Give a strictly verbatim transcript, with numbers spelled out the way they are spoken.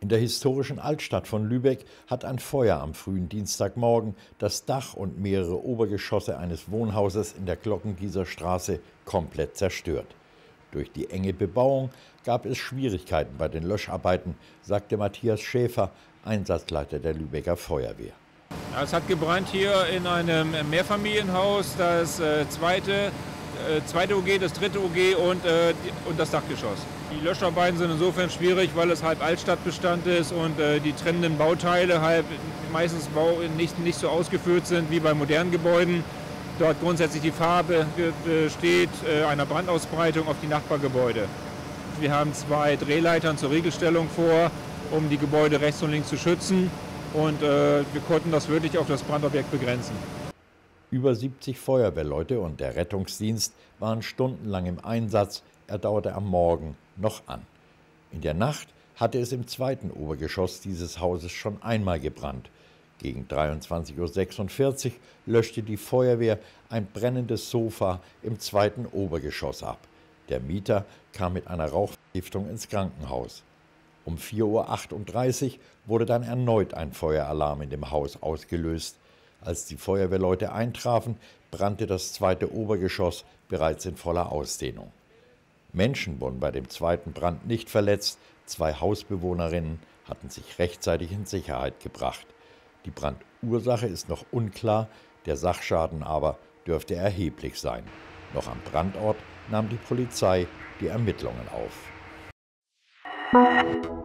In der historischen Altstadt von Lübeck hat ein Feuer am frühen Dienstagmorgen das Dach und mehrere Obergeschosse eines Wohnhauses in der Glockengießer Straße komplett zerstört. Durch die enge Bebauung gab es Schwierigkeiten bei den Löscharbeiten, sagte Matthias Schäfer, Einsatzleiter der Lübecker Feuerwehr. Es hat gebrannt hier in einem Mehrfamilienhaus, das äh, zweite, äh, zweite O G, das dritte O G und, äh, und das Dachgeschoss. Die Löscharbeiten sind insofern schwierig, weil es halb Altstadtbestand ist und äh, die trennenden Bauteile halb meistens Bau nicht, nicht so ausgeführt sind wie bei modernen Gebäuden. Dort grundsätzlich die Farbe besteht äh, einer Brandausbreitung auf die Nachbargebäude. Wir haben zwei Drehleitern zur Regelstellung vor, um die Gebäude rechts und links zu schützen. Und äh, wir konnten das wirklich auf das Brandobjekt begrenzen. Über siebzig Feuerwehrleute und der Rettungsdienst waren stundenlang im Einsatz. Er dauerte am Morgen noch an. In der Nacht hatte es im zweiten Obergeschoss dieses Hauses schon einmal gebrannt. Gegen dreiundzwanzig Uhr sechsundvierzig löschte die Feuerwehr ein brennendes Sofa im zweiten Obergeschoss ab. Der Mieter kam mit einer Rauchvergiftung ins Krankenhaus. Um vier Uhr achtunddreißig wurde dann erneut ein Feueralarm in dem Haus ausgelöst. Als die Feuerwehrleute eintrafen, brannte das zweite Obergeschoss bereits in voller Ausdehnung. Menschen wurden bei dem zweiten Brand nicht verletzt. Zwei Hausbewohnerinnen hatten sich rechtzeitig in Sicherheit gebracht. Die Brandursache ist noch unklar, der Sachschaden aber dürfte erheblich sein. Noch am Brandort nahm die Polizei die Ermittlungen auf.